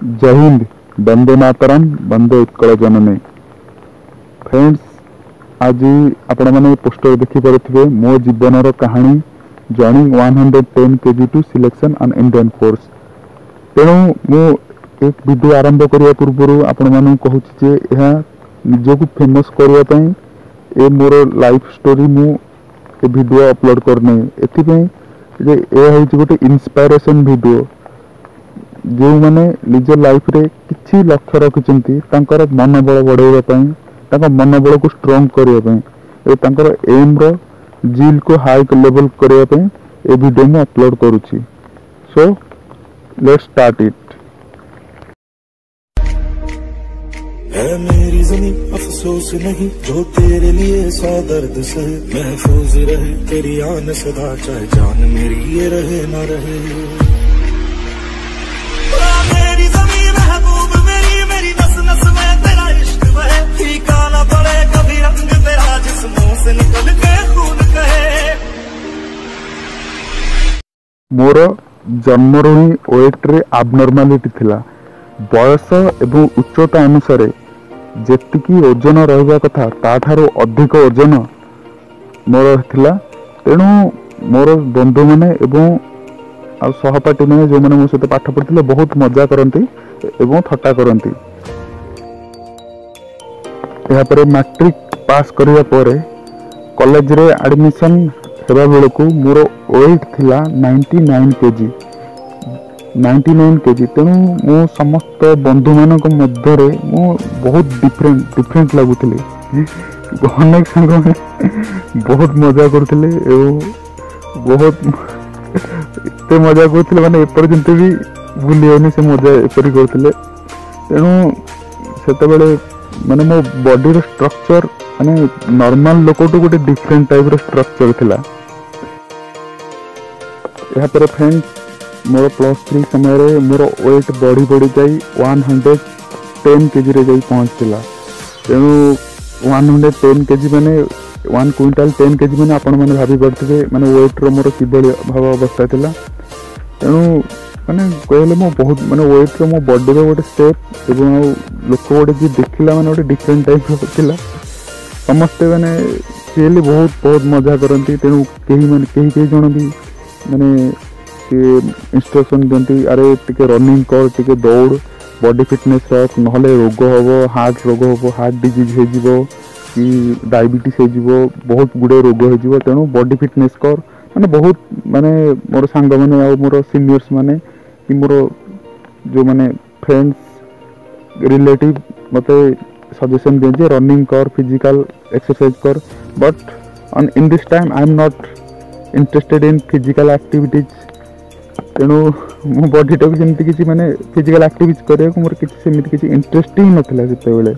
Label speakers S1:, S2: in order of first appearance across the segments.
S1: जय हिंद, वंदे मातरम, वंदे उत्कल जननी। फ्रेंड्स, आज आपण मैंने पोस्टर देखी पारे मो जीवन कहानी joining 110 kg to selection on Indian force. तेणु मु एक वीडियो आरंभ करने पूर्व आपण मानू कहूँ जे निजक फेमस करने मोर लाइफ स्टोरी मु वीडियो अपलोड करने एथि गोटे इंस्पिरेशन वीडियो जो मैंने निज लाइफ रे किछि लक्ष्य रखिचंती तांकर मनोबल बढ़ाइबा मनोबल को स्ट्रांग करने एम रो जिल को हाई लेवल करने ए वीडियो में अपलोड करुछि। So let's start it.
S2: है मेरी ज़मीं अफसोस नहीं जो तेरे लिए सौ दर्द से महफूज रहे तेरी आन सदा चाहे जान मेरी ये रहे ना रहे। मेरी ज़मीं महबूब मेरी मेरी नस नस में तेरा इश्क बहे फीका ना पड़े कभी रंग तेरा जिस्मों से निकल के खून कहे।
S1: मोर जन्मर ही वेट रे आबनॉर्मालिटी थिला। बयस एवं उच्चता अनुसार जेतिकी ओजन रहिबा कथा ताठारो अधिक ओजन मोर थिला। तेणु मोर बंधु माने एवं आ सहपाठी माने जो माने मो सहित पाठ पढ़िथिले बहुत मजा करंती एवं थट्टा करंती। या पर मैट्रिक पास करिया परे कॉलेज रे एडमिशन हेबा बेलकू मोर वेट थिला 99 kg। 99 kg। तेणु मो समस्त बंधु मान मध्य मु बहुत डिफरेंट लगुली। अनेक सांग बहुत मजा करते बहुत एत मजा करते माने एपर्यंत भी भूल से मजा एपरी करते। तेणु से माने मो बॉडी स्ट्रक्चर माने नॉर्मल लोक तो गोटे डिफरेंट टाइप स्ट्रक्चर थिला। यहाँ पर फ्रेंड्स मोर +3 समय मोर वेट बढ़ी बढ़ी जाई 110 kg रे जाई पहुँचला। तेणु 110 kg माने 1 क्विंटाल 10 kg माने आपण माने भाभी पड़ते माने वेट रो मोर किभली भाव अवस्था थिला। तेणु माने कहले मो बहुत माने वेट रो मो बॉडी रो गोटे स्टेप एवं लोक गोटे जी देखिला माने गोटे डिफरेंट टाइप रो थिला। समस्ते माने रियली बहुत बहुत मजा करती। तेणु कहीं माने कहीं जन भी माने इंस्ट्रक्शन दिखती अरे टिके रनिंग कर टिके दौड़ बॉडी फिटनेस रख नहले रोग हम हार्ट रोग हम हार्ट डिजीज हो कि डायबिटीज हो बहुत गुड़े रोग हो। तेणु बॉडी फिटनेस कर माने बहुत माने मोर सांग माने आ मोर सीनियर्स माने कि मोर जो माने फ्रेंड्स रिलेटिव मते सजेशन दिए रनिंग कर फिजिकल एक्सरसाइज कर। But in this time I am not interested in physical activities. तेणु मो बॉडी टाक सेमती किसी माने फिजिकल एक्टिविटीज करने को मोर किसी सेमती किसी इंटरेस्ट ही नथिला सेते बेले।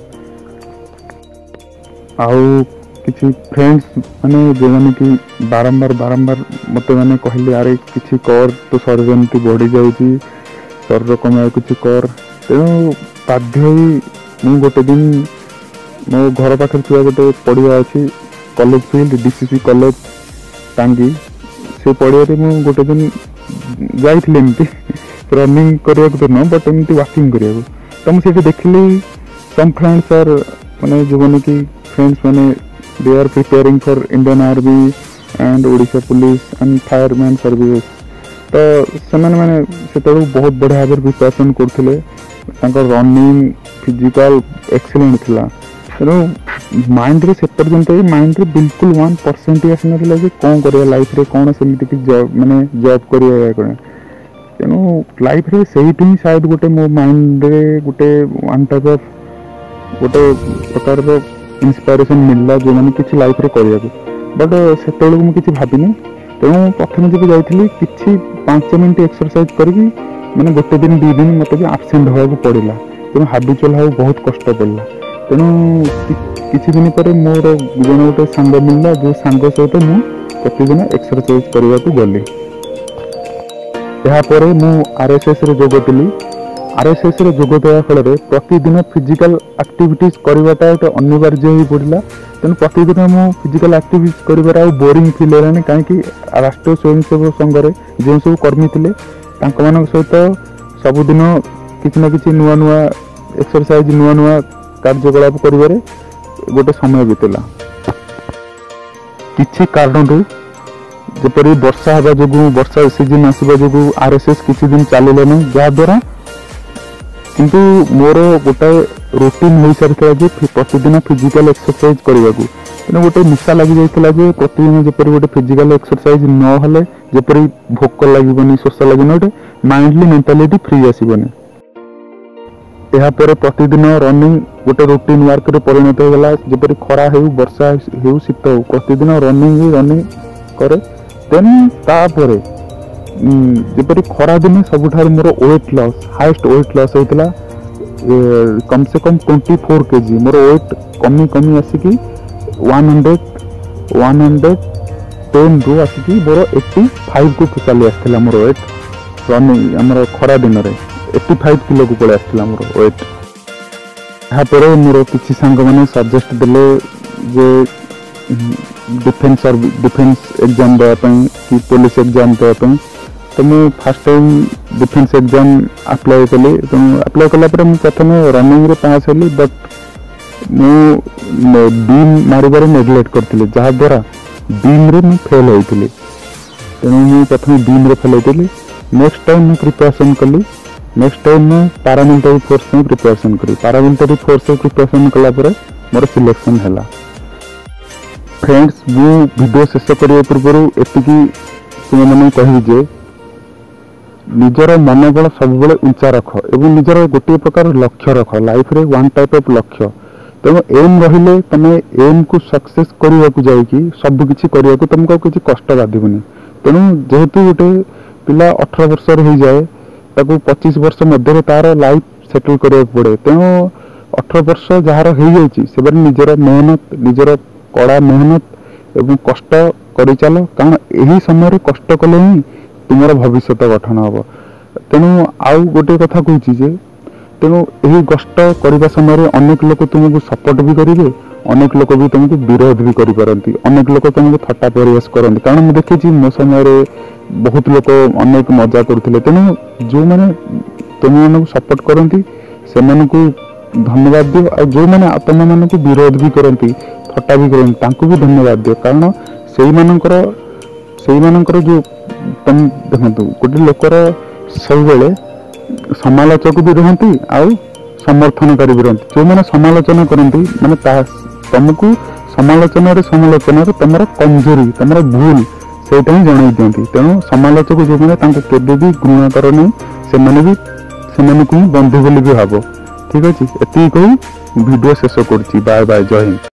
S1: आउ किसी फ्रेंड्स माने जो माने कि बारंबार मते माने कहले अरे किसी कर तो शरीर एमती बढ़ी जाउची शरीर कमाय किसी कर। तेणु बाध्य मु गोटे दिन मो घर पाखे छुआ गोटे पड़िया अच्छी कॉलेज फील्ड डीसीसी कॉलेज टांगी से पड़िया मु गोटे दिन जाइए एमती रनिंग करने तो न बट एमती वॉकिंग करने तो मुझे देखिली सम फ्रेंड्स आर माने जो मैंने कि फ्रेंड्स मैंने they are preparing for Indian army and Odisha police and fireman services. तो से मैंने से बहुत बढ़िया भाव प्रिपेरेसन करते रनिंग फिजिकल एक्सीलेंट थिला। तेणु माइंड रे से पर्यंत माइंड रे बिल्कुल 1% ही आसना कि कौन कर लाइफ रे कौन सेमती कि जॉब माने जॉब कर। तेणु लाइफ रे से ही शायद गोटे मो माइंड रे गोटे वन टाइप ऑफ गोटे प्रकार रो इंस्पिरेशन मिलला जो माने किछि लाइफ रे करिया को। बट से मुझे भाविनी। तेणु प्रथम जब जाइली किछि 5 मिनट एक्सरसाइज करके माने गोटे दिन 2 दिन मत भी आबसेंट होगा पड़ा। तेणु हाबिचुअल हाँ बहुत कष्ट पड़ा। तेणु किछि दिन पर मोर जन गोटे सांग मिलला जो सांग सहित मु प्रतिदिन एक्सरसाइज करने को गली। यापर मु आरएसएस रे जोग देली। आरएसएस रे जोग देवा फल प्रतिदिन फिजिकल एक्टिविटीज करवाटा गोटे अनिवार्य हो पड़ा। तेणु प्रतिदिन मु फिजिकल एक्टिविटीज कर बोरिंग फिल है कहीं राष्ट्रीय स्वयंसेवक संघ जो सब कर्मी थे सहित सबुदिन किसी ना किसी नुआ नुआ एक्सरसाइज नुआ नुआ कार्यकलाप करिबारे गोटे समय बीतला। किछि कारणरू जेपरि वर्षा हवा जोगु वर्षा सीजन आसवा जोगु आरएसएस किछि दिन चलिले नहीं, जहा द्वारा किंतु मोर गोटे रूटीन हो सारी जे प्रतिदिन फिजिकल एक्सरसाइज करने को तेना गोटे निशा लगी जाइए जे प्रतिदिन जपरी गोटे फिजिकल एक्सरसाइज न हेले जपरी भोक लगनी शोष लगनी गोटे माइंडली मेंटालिटी फ्री आसबनी। यापर प्रतिदिन रनिंग गोटे रूटीन वर्क रे परिणत हो गला। जपरी खरा हो वर्षा हो शीत हो प्रतिदिन रनिंग करे। देन तापरे जपरी खरा दिन सबुठार मोर weight loss highest weight loss होता कम से कम 24 kg मोर वेट कमी कमी आसिकी 110 रु आसिकी मोर 85 को चली आसला मोर वेट रनिंग आमर खरा दिन में 85 किलो को पड़े आसला मोर वेट। यापर मोर किसी सांग मैंने सजेस्ट देले जे डिफेंस एग्जाम देवाई कि पुलिस एग्जाम देवाई, तो मुझे first time defence exam apply कली। तो अप्लाई कलापर मुझे प्रथम रनिंग रे पास हेली, बट मु बीम मारिबार नेग्लेक्ट करथिले जहाद्वारा बीम रे मु फेल होइथिले। तेणु मुझे प्रथम बीम रे फेल होइथिले। नेक्स्ट टाइम मैं प्रिपरेशन कली। नेक्स्ट टाइम मैं पैरामिलिटरी फोर्स में प्रिपरेशन करी। पैरामिलिटरी फोर्स में प्रिपरेशन कलापर मोर सिलेक्शन हैला। फ्रेंड्स मु वीडियो शेष करिया पूर्व एतिकी तुम मैंने कहि जे निजर मनोबल सब बेले ऊंचा रख एवं निजर गोटे प्रकार लक्ष्य रख लाइफ रे वन टाइप ऑफ लक्ष्य। तेणु एम रहिले तमे एम को सक्सेस करने को जाइकी सब किछि करने को तुमको किछि कष्ट बाधिबनी। तेणु जेहेतु गोटे पिला 18 वर्ष हो जाए ताको 25 वर्ष मध्य तार लाइफ सेटल करने पड़े। तेणु 18 वर्ष जार हो जाइछि से निजर मेहनत निजर कड़ा मेहनत एवं कष्ट करि चलो, कारण यही समय कष्ट कले ही तुमर भविष्य गठन हम। तेणु आउ गोटे कथा कहूँ जे तेणु यही कष्ट करने समय अनेक लोग तुमको सपोर्ट भी करेंगे, अनेक लोग भी तुमको विरोध भी करपारती, अनेक लोग तुमको थट्टा परिहास करती। कारण मुझे देखी मो समय बहुत लोग अनेक मजा करते। तेणु जो मैंने तुम मानक सपोर्ट करती से धन्यवाद दियो, और जो मैंने तुम मानक विरोध भी करती थट्टा भी करती भी धन्यवाद दियो। कारण से मानकर जो तुम देखो गोटे लोकर सब बेले समालोचक भी रहती आउ समर्थनकारी भी रहती। जो मैंने समालोचना करती माने तुमको समालोचना तुम कमजोरी तुम भूल से जन दिखती। तेणु समालोचक जो मैंने केवे भी घृणा कर नहीं से बंधु बोली भी भाव। ठीक अच्छे एति कही वीडियो शेष कर। बाय बाय, जय हिंद।